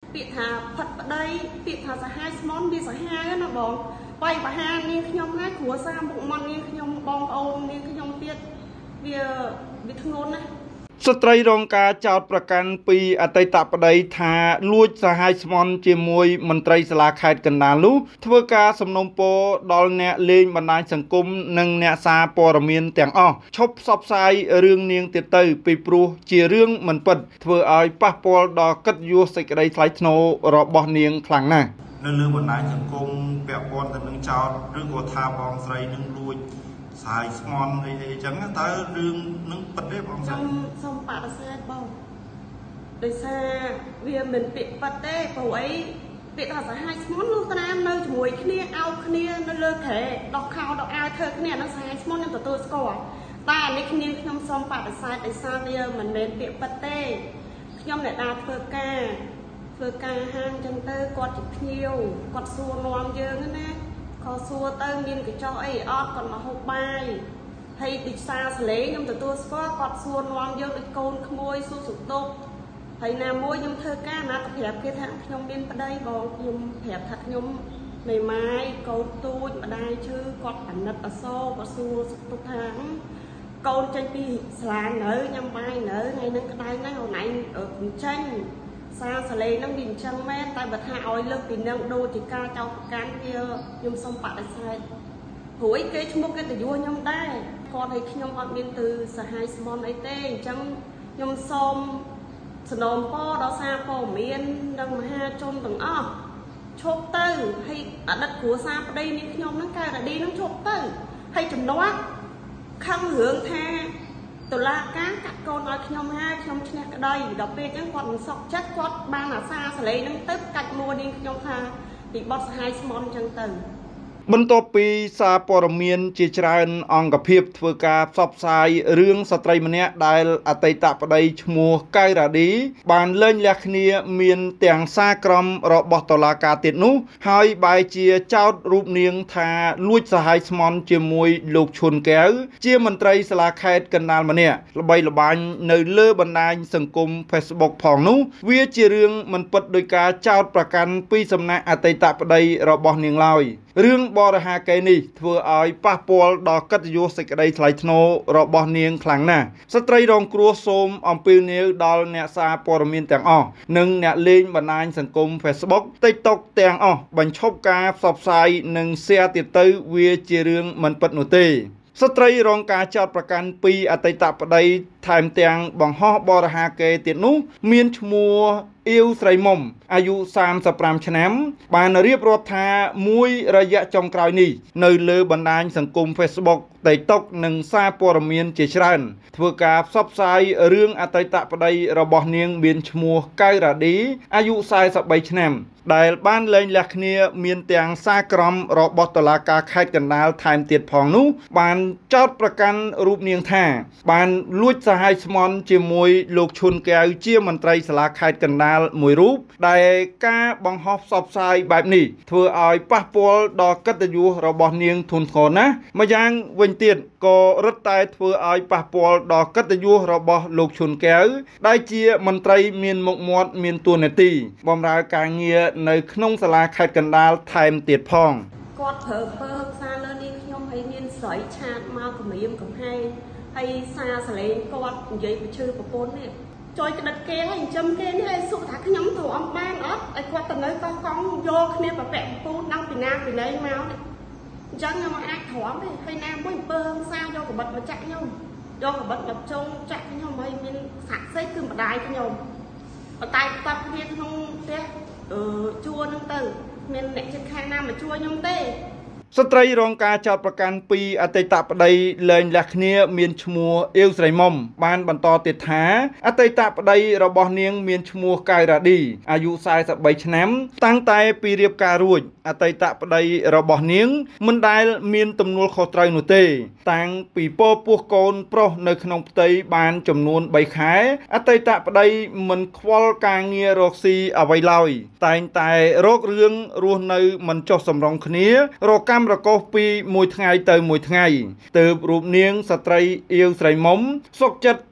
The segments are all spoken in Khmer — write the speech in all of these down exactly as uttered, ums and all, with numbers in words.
ពាក្យថាផិតប្តីពាក្យថាសាហាយស្មន់វាសាហាយណាបងបាយបហានាងខ្ញុំហើយគ្រួសារមុខមាត់នាងខ្ញុំបងប្អូននាងខ្ញុំទៀតវាវាធ្ងន់ណាស្ត្រីរងការចោទប្រកាន់ពីអតីតប្តីថាលួចសាហាយស្មន់ជាមួយមន្ត្រីសាលាខេត្តកណ្ដាលនោះធ្វើការសំណូមពរដល់អ្នកលេងបណ្ដាញសង្គមនិងអ្នកសារព័ត៌មានទាំងអស់ឈប់ផ្សព្វផ្សាយរឿងនាងទៀតទៅពីព្រោះជារឿងមិនពិតធ្វើឲ្យប៉ះពាល់ដល់កិត្តិយសសេចក្តីថ្លៃថ្នូររបស់នាងខ្លាំងណាស់នៅលើបណ្ដាញសង្គមពាក់ព័ន្ធទៅនឹងចោទឬក៏ថាបងស្រីនឹងលួចសាយស្មន់អីអីចឹងតើរឿងនឹងពិតទេបងស្រីសូមបដិសេធបងដោយសារវាមិនពាក្យពិតទេព្រោះអីពាក្យថាសាហាយស្មន់នោះស្នាមនៅជាមួយគ្នាអោបគ្នានៅលើក្រែដោះខោដោះអាវធ្វើគ្នានឹងសាហាយស្មន់ខ្ញុំទទួលស្គាល់តែអានេះគ្នាខ្ញុំសូមបដិសេធដោយសារវាមិនមែនពាក្យពិតទេខ្ញុំអ្នកណាធ្វើការធ្វើការហាងចឹងទៅគាត់ជាភ្ញៀវគាត់សួរនាំយើងណាក៏សួរទៅមានកញ្ចក់អីអត់គាត់មកហូបបាយហើយទីផ្សារសលេងខ្ញុំទទួលស្គាល់គាត់សួរនាំយើងដូចកូនក្មួយសួរសុខទុក្ខហើយណាមួយខ្ញុំធ្វើការណាក៏ប្រាប់គេថាខ្ញុំមានប្តីបងខ្ញុំប្រាប់ថាខ្ញុំមេម៉ាយកូនទូចម្ដាយឈឺគាត់អាណិតអសរគាត់សួរសុខទុក្ខថាកូនចេញពីសាលានៅញ៉ាំបាយនៅថ្ងៃហ្នឹងក្តៅណាស់អូនឯងកុំចេញសារសលេងហ្នឹងវាអញ្ចឹងមែនតែបើថាឲ្យលើកពីនឹងដូចជាការចោទប្រកាន់វាខ្ញុំសូមបដិសេធព្រោះគេឈ្មោះកិត្តិយសខ្ញុំដែរគាត់ឲ្យខ្ញុំអត់មានទៅសាហាយស្មន់អីទេអញ្ចឹងខ្ញុំសូមសនំពរដល់សារព័ត៌មាននិងមហាជនទាំងអស់ឈប់ទៅហើយអតីតគ្រួសារប្តីនេះខ្ញុំហ្នឹងកែរឌីហ្នឹងឈប់ទៅហើយចំណត់ខឹងរឿងថាតុលាការកាត់កូនឲ្យខ្ញុំហើយខ្ញុំឈ្នះក្តីដល់ពេលអញ្ចឹងគាត់មិនសុខចិត្តគាត់បានអាសាសលេងហ្នឹងទៅកាច់មួយនាងខ្ញុំថាពីបត់សាហាយស្មន់អញ្ចឹងទៅបន្ទាប់ពីសារព័ត៌មានជាច្រើនអង្គភាពធ្វើការផ្សព្វផ្សាយរឿងស្ត្រីម្នាក់ដែលអតីតប្តីឈ្មោះកៅរ៉ាឌីបានលែងលះគ្នាមានទាំងសារក្រមរបស់តុលាការទៀតនោះហើយបែរជាចោទរូបនាងថាលួចសាហាយស្មន់ជាមួយលោកឈុនកែវជាមន្ត្រីសាលាខេត្តកណ្ដាលម្នាក់ល្បីល្បាញនៅលើបណ្ដាញសង្គម Facebook ផងនោះវាជារឿងមិនពិតដោយការចោទប្រកាន់ពីសំណាក់អតីតប្តីរបស់នាងឡើយរឿងបរិហាកេរនេះធ្វើឲ្យប៉ះពាល់ដល់កិត្តិយសសេចក្តីថ្លៃថ្នូររបស់នាងខ្លាំងណាស់ស្ត្រីរងគ្រោះសូមអំពាវនាវដល់អ្នកសារព័ត៌មានទាំងអស់និងអ្នកលេងបណ្ដាញសង្គម Facebook TikTok ទាំងអស់បញ្ឈប់ការផ្សព្វផ្សាយនិង share ទៀតទៅវាជារឿងមិនពិតនោះទេស្ត្រីរងការចោទប្រកាន់ពីអតីតប្តីថែមទាំងបង្ហោះបរិហាកេរទៀតនោះមានឈ្មោះអ៊ីវស្រីមុំអាយុសាមសិបប្រាំឆ្នាំបានរៀបរាប់ថាមួយរយៈចុងក្រោយនេះនៅលើបណ្ដាញសង្គម Facebook TikTok និងសារព័ត៌មានជាច្រើនធ្វើការផ្សព្វផ្សាយរឿងអតីតប្តីរបស់នាងមានឈ្មោះកៅរ៉ាឌីអាយុសែសិបបីឆ្នាំដែលបានលែងលះគ្នាមានទាំងសារក្រមរបស់តុលាការខេត្តកណ្ដាលថែមទៀតផងនោះបានចោទប្រកាន់រូបនាងថាបានលួចសាហាយស្មន់ជាមួយលោកឈុនកែវជាមន្ត្រីសាលាខេត្តកណ្ដាលមួយរូបដែលការបង្ហោះផ្សព្វផ្សាយបែបនេះធ្វើឲ្យប៉ះពាល់ដល់កិត្តិយសរបស់នាងធ្ងន់ធ្ងរណាស់ម្យ៉ាងវិញទៀតក៏រឹតតែធ្វើឲ្យប៉ះពាល់ដល់កិត្តិយសរបស់លោកឈុនកែវដែលជាមន្ត្រីមានមុខមាត់មានតួនាទីបម្រើការងារនៅក្នុងសាលាខេត្តកណ្ដាលថែមទៀតផងគាត់ប្រើពើសារលើនាងខ្ញុំហើយមានស្រីឆាតមកគម្រាមកំហែងហើយសារសលេងគាត់និយាយបញ្ឈឺប្រពន្ធនេះជួយក្តិតគេហើយចិញ្ចឹមគេនេះឲ្យសុខថាខ្ញុំទៅអំបានអត់ឲ្យគាត់ទៅនៅកោះកង់យកគ្នាប្រពាក់ពូនដល់ពីណាពីណីមកនេះអញ្ចឹងខ្ញុំអាចទ្រាំទេហើយណាមួយអំពើហិង្សាយកកបិតមកចាក់ខ្ញុំយកកបិតមកចុងចាក់ខ្ញុំហើយមានសាក់សេះគឺម្ដាយខ្ញុំប៉ុន្តែគាត់គ្នាក្នុងផ្ទះអឺជួរហ្នឹងទៅមានអ្នកជិតខាងណាមកជួយខ្ញុំទេស្ត្រីរងការចោទប្រកាន់ពីអតីតប្តីលែងលះគ្នាមានឈ្មោះអ៊ីវស្រីមុំបានបន្តទៀតថាអតីតប្តីរបស់នាងមានឈ្មោះកៅរ៉ាឌីអាយុសែសិបបីឆ្នាំតាំងតែពីរៀបការរួចអតីតប្តីរបស់នាងមិនដែលមានទំនួលខុសត្រូវនោះទេតាំងពីពពោះកូនប្រុសនៅក្នុងផ្ទៃបានចំនួនបីខែអតីតប្តីមិនខ្វល់ការងាររកស៊ីអ្វីឡើយតែងតែរករឿងរស់នៅមិនចុះសម្រុងគ្នារកកម្មរកុសពីមួយថ្ងៃទៅមួយថ្ងៃទើបរូបនាងស្ត្រីអ៊ីវស្រីមុំសុកចិត្ត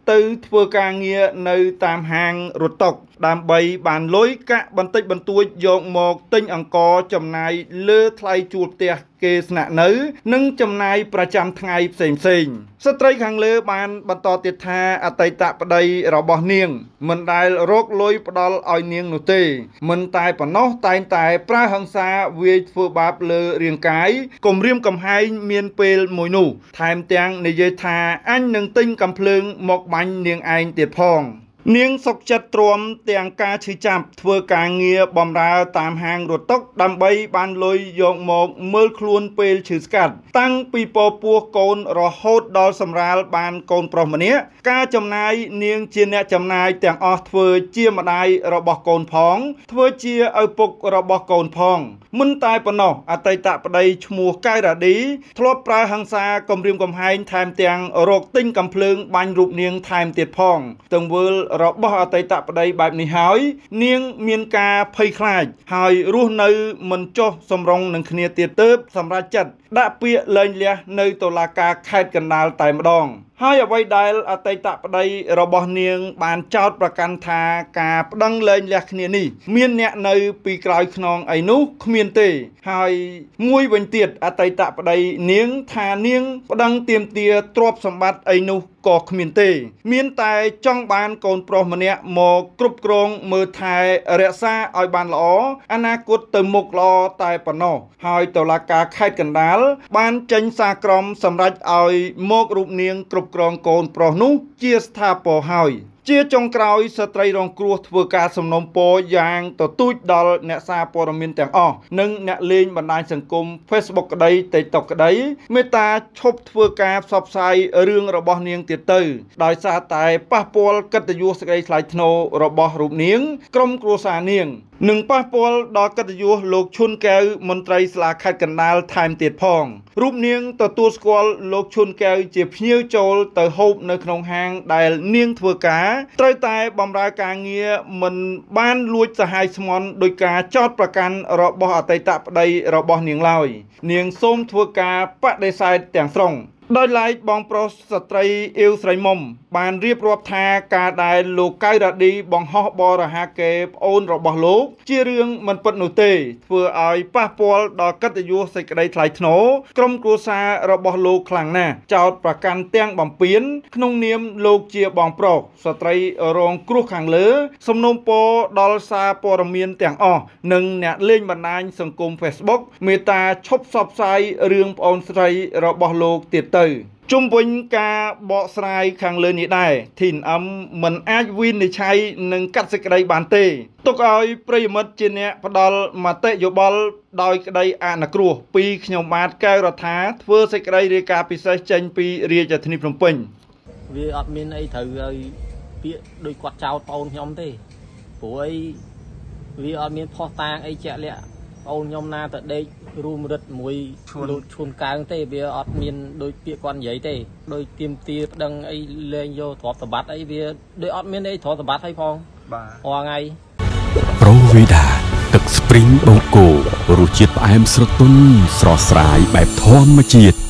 ទៅធ្វើការងារនៅតាមហាងរត់តុដើម្បីបានលុយកាក់បន្តិចបន្តួចយកមកទិញអង្ករចំណាយលើថ្លៃជួលផ្ទះគេស្នាក់នៅនិងចំណាយប្រចាំថ្ងៃផ្សេងផ្សេងស្ត្រីខាងលើបានបន្តទៀតថាអតីតប្តីរបស់នាងមិនដែលរកលុយផ្ដល់ឲ្យនាងនោះទេមិនតែប៉ុណ្ណោះតែងតែប្រើហិង្សាវាយធ្វើបាបលើរាងកាយគំរាមកំហែងមានពេលមួយនោះថែមទាំងនិយាយថាអញនឹងទិញកាំភ្លើងមកបាញ់នាងឯងទៀតផងនាងសុកចិត្តទ្រាំទាំងការឈឺចាប់ធ្វើការងារបម្រើតាមហាងរត់តុដើម្បីបានលុយយកមកមើលខ្លួនពេលឈឺស្កាត់តាំងពីពពោះកូនរហូតដល់សម្រាលបានកូនប្រុសម្នាក់ការចំណាយនាងជាអ្នកចំណាយទាំងអស់ធ្វើជាម្ដាយរបស់កូនផងធ្វើជាឪពុករបស់កូនផងមិនតែប៉ុណ្ណោះអតីតប្តីឈ្មោះកែរ៉ាឌីធ្លាប់ប្រើហិង្សាគំរាមកំហែងថែមទាំងរកទិញកាំភ្លើងបាញ់រូបនាងថែមទៀតផងទាំងវិលរបស់អតីតប្តីបែបនេះហើយនាងមានការភ័យខ្លាចហើយរស់នៅមិនចុះសម្រុងនឹងគ្នាទៀតទើបសម្រាប់ចិត្តដាក់ពាក្យលែងលះនៅតុលាការខេត្តកណ្ដាលតែម្ដងហើយអ្វីដែលអតីតប្តីរបស់នាងបានចោទប្រកាន់ថាការប្តឹងលែងលះគ្នានេះមានអ្នកនៅពីក្រោយខ្នងអីនោះគ្មានទេហើយមួយវិញទៀតអតីតប្តីនាងថានាងប្តឹងទាមទារទ្រព្យសម្បត្តិអីនោះក៏គ្មានទេមានតែចង់បានកូនប្រុសម្នាក់មកគ្រប់គ្រងមើលថែរក្សាឲ្យបានល្អអនាគតទៅមុខល្អតែប៉ុណ្ណោះហើយតុលាការខេត្តកណ្ដាលបានចេញសារក្រមសម្រេចឲ្យមករូបនាងគ្រប់គ្រងកូនប្រុសនោះជាស្ថាពរហើយជាចុងក្រោយស្ត្រីរងគ្រោះធ្វើការសំណូមពរយ៉ាងទទូចដល់អ្នកសារព័ត៌មានទាំងអស់និងអ្នកលេងបណ្ដាញសង្គម Facebook ក្តី TikTok ក្តីមេត្តាឈប់ធ្វើការផ្សព្វផ្សាយរឿងរបស់នាងទៀតទៅដោយសារតែប៉ះពាល់កិត្តិយសសេចក្តីថ្លៃថ្នូររបស់រូបនាងក្រុមគ្រួសារនាងនិងប៉ះពាល់ដល់កិត្តិយសលោកឈុនកែវមន្ត្រីសាលាខេត្តកណ្ដាលថែមទៀតផងរូបនាងទទួលស្គាល់លោកឈុនកែវជាភ្ញៀវចូលទៅហូបនៅក្នុងហាងដែលនាងធ្វើការត្រូវតែបម្រើការងារមិនបានលួចសហាយស្មន់ដោយការចោទប្រកាន់របស់អតីតប្តីរបស់នាងឡើយនាងសូមធ្វើការបដិសេធទាំងស្រុងដោយឡែកបងប្រុសស្ត្រីអ៊ីវស្រីមុំបានរៀបរាប់ថាការដែលលោកកៅរ៉ាឌីបង្ហោះបរិហាកេប្អូនរបស់លោកជារឿងមិនពិតនោះទេធ្វើឲ្យប៉ះពាល់ដល់កិត្តិយសសេចក្តីថ្លៃថ្នូរក្រុមគ្រួសាររបស់លោកខ្លាំងណាស់ចោទប្រកាន់ទាំងបំពានក្នុងនាមលោកជាបងប្រុសស្ត្រីរងគ្រោះខាងលើសំណូមពរដល់សារព័ត៌មានទាំងអស់និងអ្នកលេងបណ្ដាញសង្គម Facebook មេត្តាឈប់ផ្សព្វផ្សាយរឿងប្អូនស្រីរបស់លោកទៀតទៅជុំវិញការបកស្រាយខាងលើនេះដែរ ធីន អឹម មិនអាចវិនិច្ឆ័យនិងកាត់សេចក្តីបានទេទុកឲ្យប្រិយមិត្តជាអ្នកផ្ដល់មតិយោបល់ដោយក្តីអនុគ្រោះពីខ្ញុំបាទកែវរដ្ឋាធ្វើសេចក្តីរាយការណ៍ពិសេសចេញពីរាជធានីភ្នំពេញវាអត់មានអីត្រូវឲ្យពាក្យដោយគាត់ចោទប្អូនខ្ញុំទេព្រោះអីវាអត់មានផុសតាងអីជាក់លាក់ប្អូនខ្ញុំណាទៅដេករួមរឹតមួយលោកឈុនកើងទេវាអត់មានដូចពាក្យគាត់និយាយទេដោយទៀមទាប្តឹងអីលែងយកទ្រព្យសម្បត្តិអីវាដូចអត់មានអីទ្រព្យសម្បត្តិឲ្យផងបាទរាល់ថ្ងៃប្រូវីដាទឹកស្ព្រីងបូកគោរសជាតិផ្អែមស្រទន់ស្រស់ស្រាយបែបធម្មជាតិ